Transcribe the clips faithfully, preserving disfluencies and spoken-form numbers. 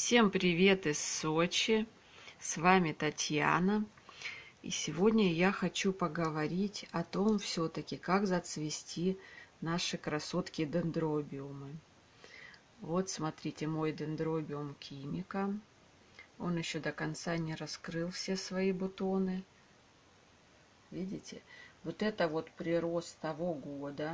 Всем привет из Сочи! С вами Татьяна. И сегодня я хочу поговорить о том все-таки, как зацвести наши красотки дендробиумы. Вот смотрите, мой дендробиум Кимика. Он еще до конца не раскрыл все свои бутоны. Видите? Вот это вот прирост того года.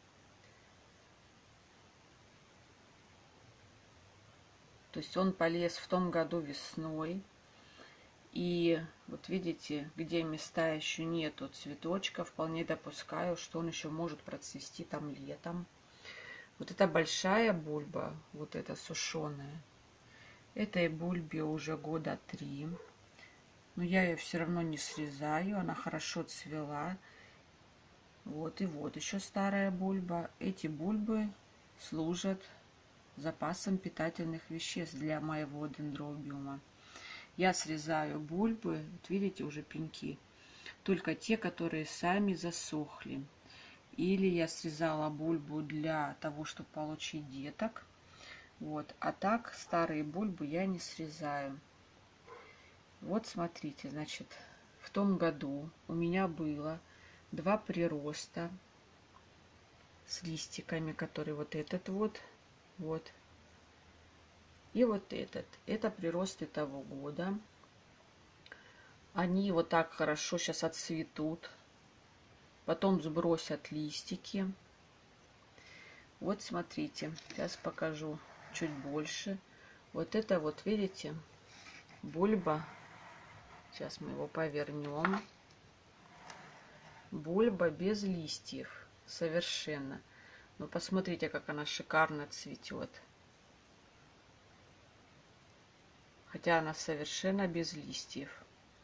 То есть он полез в том году весной. И вот видите, где места еще нету цветочка, вполне допускаю, что он еще может процвести там летом. Вот эта большая бульба, вот эта сушеная, этой бульбе уже года три. Но я ее все равно не срезаю, она хорошо цвела. Вот и вот еще старая бульба. Эти бульбы служат запасом питательных веществ для моего дендробиума. Я срезаю бульбы, вот видите, уже пеньки, только те, которые сами засохли. Или я срезала бульбу для того, чтобы получить деток. Вот. А так старые бульбы я не срезаю. Вот смотрите, значит, в том году у меня было два прироста с листиками, которые вот этот вот, вот. И вот этот. Это приросты того года. Они вот так хорошо сейчас отцветут. Потом сбросят листики. Вот смотрите. Сейчас покажу чуть больше. Вот это вот, видите, бульба. Сейчас мы его повернем. Бульба без листьев. Совершенно. Но посмотрите, как она шикарно цветет. Хотя она совершенно без листьев.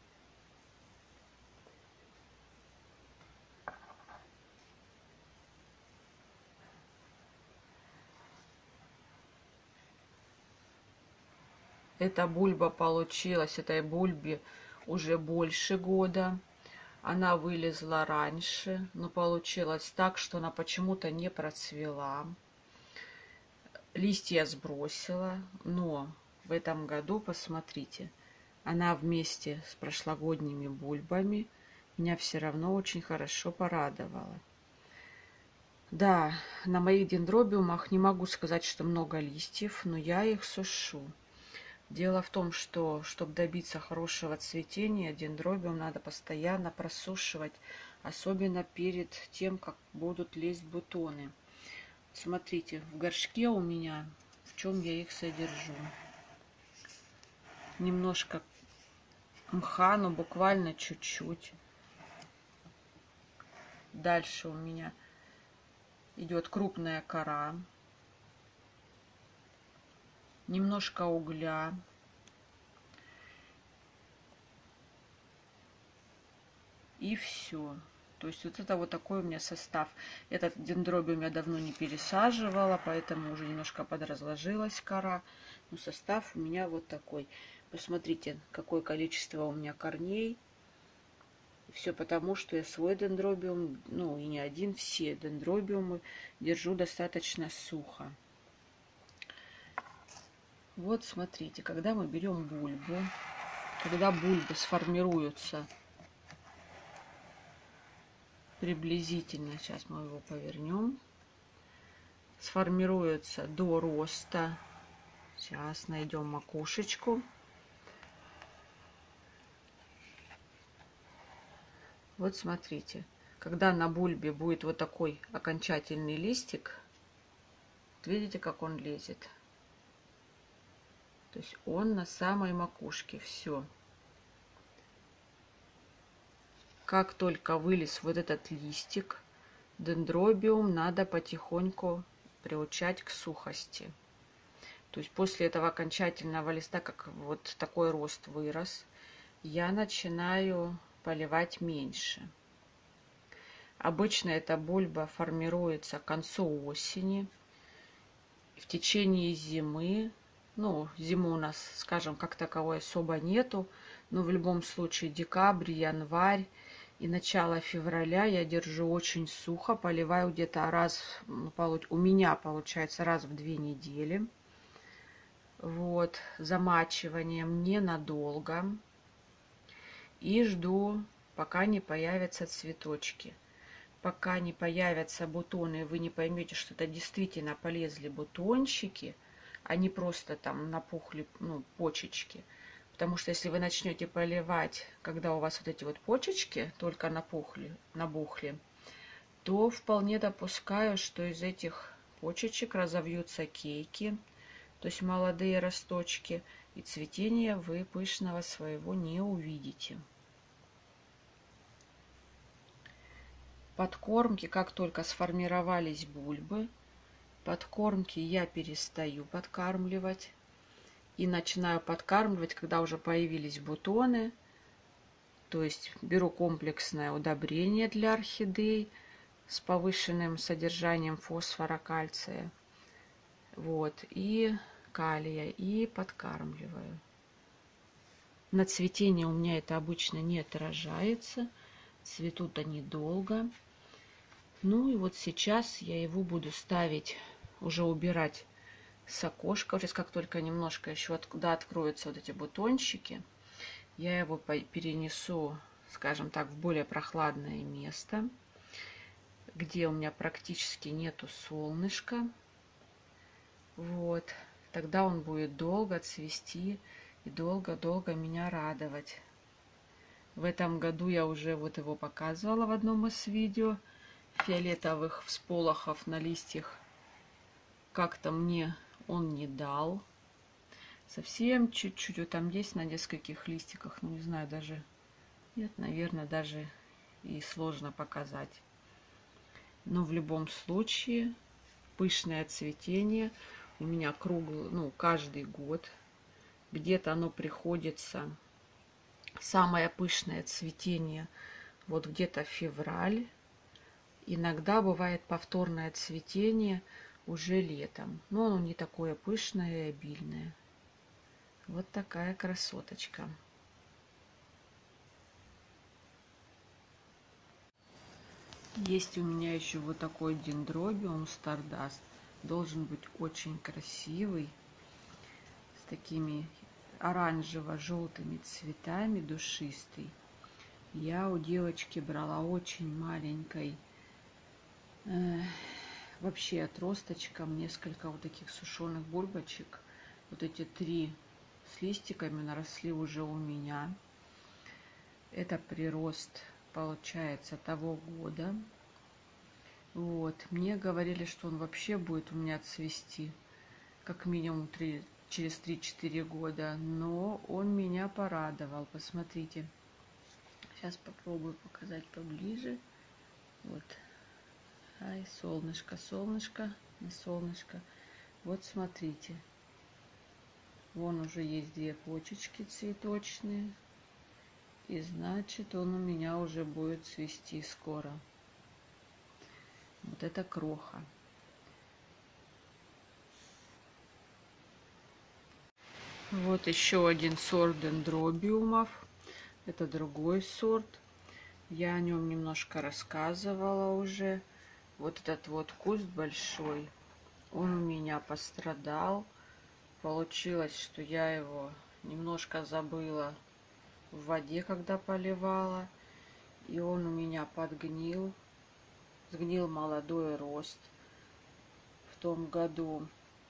Эта бульба получилась, этой бульбе уже больше года. Она вылезла раньше, но получилось так, что она почему-то не процвела. Листья сбросила, но в этом году, посмотрите, она вместе с прошлогодними бульбами меня все равно очень хорошо порадовала. Да, на моих дендробиумах не могу сказать, что много листьев, но я их сушу. Дело в том, что, чтобы добиться хорошего цветения, дендробиум надо постоянно просушивать, особенно перед тем, как будут лезть бутоны. Смотрите, в горшке у меня, в чем я их содержу. Немножко мха, но буквально чуть-чуть. Дальше у меня идет крупная кора. Немножко угля. И все. То есть вот это вот такой у меня состав. Этот дендробиум я давно не пересаживала, поэтому уже немножко подразложилась кора. Но состав у меня вот такой. Посмотрите, какое количество у меня корней. Все потому, что я свой дендробиум, ну и не один, все дендробиумы держу достаточно сухо. Вот смотрите, когда мы берем бульбу, когда бульбы сформируются приблизительно, сейчас мы его повернем, сформируются до роста. Сейчас найдем макушечку. Вот смотрите, когда на бульбе будет вот такой окончательный листик, видите, как он лезет. То есть он на самой макушке. Все. Как только вылез вот этот листик, дендробиум надо потихоньку приучать к сухости. То есть после этого окончательного листа, как вот такой рост вырос, я начинаю поливать меньше. Обычно эта бульба формируется к концу осени. В течение зимы, ну, зимы у нас, скажем, как таковой особо нету, но в любом случае декабрь, январь и начало февраля я держу очень сухо, поливаю где-то раз, ну, у меня получается раз в две недели. Вот, замачиванием ненадолго. И жду, пока не появятся цветочки. Пока не появятся бутоны, вы не поймете, что это действительно полезли бутончики, а не просто там напухли, ну, почечки. Потому что если вы начнете поливать, когда у вас вот эти вот почечки только напухли, набухли, то вполне допускаю, что из этих почечек разовьются кейки, то есть молодые росточки, и цветения вы пышного своего не увидите. Подкормки, как только сформировались бульбы, подкормки я перестаю подкармливать. И начинаю подкармливать, когда уже появились бутоны. То есть беру комплексное удобрение для орхидей с повышенным содержанием фосфора, кальция. Вот, и калия, и подкармливаю. На цветение у меня это обычно не отражается. Цветут они долго. Ну и вот сейчас я его буду ставить, уже убирать с окошка. Сейчас как только немножко еще откуда откроются вот эти бутончики, я его перенесу, скажем так, в более прохладное место, где у меня практически нету солнышка. Вот. Тогда он будет долго цвести и долго-долго меня радовать. В этом году я уже вот его показывала в одном из видео. Фиолетовых всполохов на листьях как-то мне он не дал. Совсем чуть-чуть. Вот там есть на нескольких листиках. Ну, не знаю, даже... Нет, наверное, даже и сложно показать. Но в любом случае, пышное цветение у меня круглый, ну, каждый год. Где-то оно приходится, самое пышное цветение, вот где-то февраль. Иногда бывает повторное цветение уже летом. Но оно не такое пышное и обильное. Вот такая красоточка. Есть у меня еще вот такой дендробиум Стардаст. Должен быть очень красивый. С такими оранжево-желтыми цветами, душистый. Я у девочки брала очень маленькой, э, вообще отросточком, несколько вот таких сушеных бульбочек. Вот эти три с листиками наросли уже у меня. Это прирост, получается, того года. Вот. Мне говорили, что он вообще будет у меня цвести как минимум три, через три-четыре года. Но он меня порадовал. Посмотрите. Сейчас попробую показать поближе. Вот. Ай, солнышко, солнышко, на солнышко. Вот смотрите. Вон уже есть две почечки цветочные. И значит, он у меня уже будет цвести скоро. Вот это кроха. Вот еще один сорт дендробиумов. Это другой сорт. Я о нем немножко рассказывала уже. Вот этот вот куст большой, он у меня пострадал. Получилось, что я его немножко забыла в воде, когда поливала. И он у меня подгнил. Сгнил молодой рост в том году.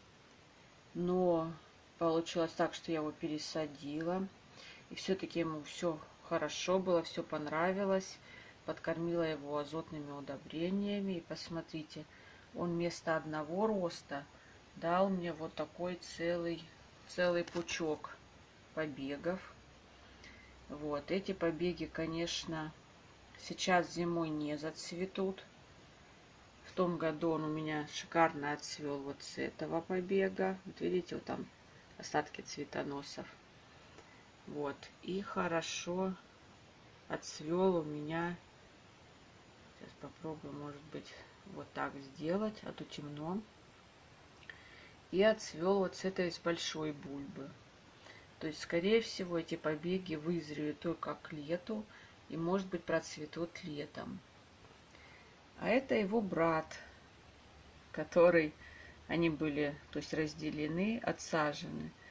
Но получилось так, что я его пересадила. И все-таки ему все хорошо было, все понравилось. Подкормила его азотными удобрениями. И посмотрите, он вместо одного роста дал мне вот такой целый, целый пучок побегов. Вот, эти побеги, конечно, сейчас зимой не зацветут. В том году он у меня шикарно отцвел вот с этого побега. Вот видите, вот там остатки цветоносов. Вот, и хорошо отцвел у меня. Сейчас попробую, может быть, вот так сделать, а то темно. И отцвел вот с этой с большой бульбы. То есть, скорее всего, эти побеги вызреют только к лету и, может быть, процветут летом. А это его брат, который, они были, то есть, разделены, отсажены.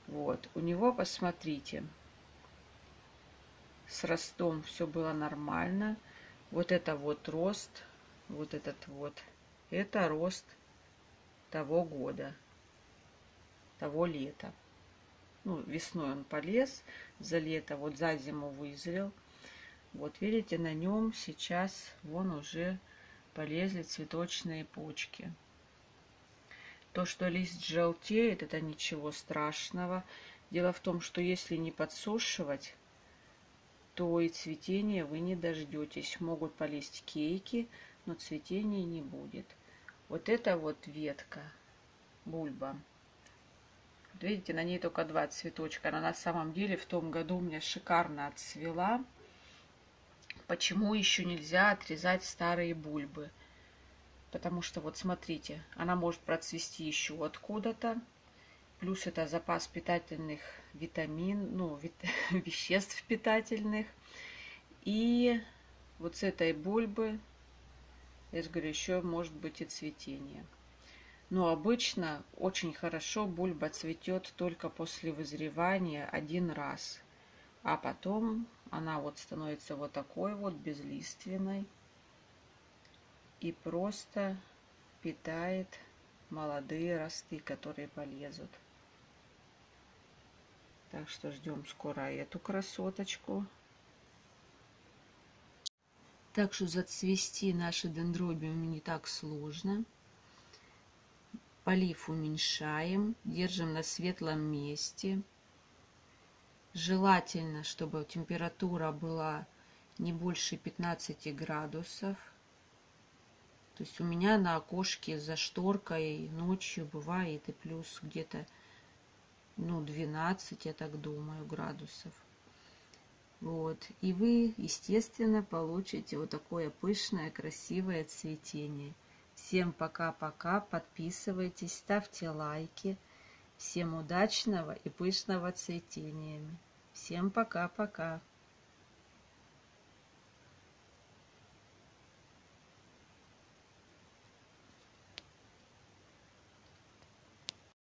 Вот, у него, посмотрите, с ростом все было нормально. Вот это вот рост, вот этот вот, это рост того года, того лета. Ну, весной он полез, за лето, вот за зиму вызрел. Вот видите, на нем сейчас вон уже полезли цветочные почки. То, что лист желтеет, это ничего страшного. Дело в том, что если не подсушивать, то и цветения вы не дождетесь. Могут полезть кейки, но цветения не будет. Вот эта вот ветка, бульба. Вот видите, на ней только два цветочка. Она на самом деле в том году у меня шикарно отцвела. Почему еще нельзя отрезать старые бульбы? Потому что вот смотрите, она может процвести еще откуда-то. Плюс это запас питательных витамин, ну, вит, веществ питательных. И вот с этой бульбы, я же говорю, еще может быть и цветение. Но обычно очень хорошо бульба цветет только после вызревания один раз. А потом она вот становится вот такой вот безлиственной и просто питает молодые росты, которые полезут. Так что ждем скоро эту красоточку. Так что зацвести наши дендробиумы не так сложно. Полив уменьшаем, держим на светлом месте. Желательно, чтобы температура была не больше пятнадцати градусов. То есть у меня на окошке за шторкой ночью бывает и плюс где-то ну, двенадцать, я так думаю, градусов. Вот. И вы, естественно, получите вот такое пышное, красивое цветение. Всем пока-пока, подписывайтесь, ставьте лайки. Всем удачного и пышного цветения. Всем пока-пока.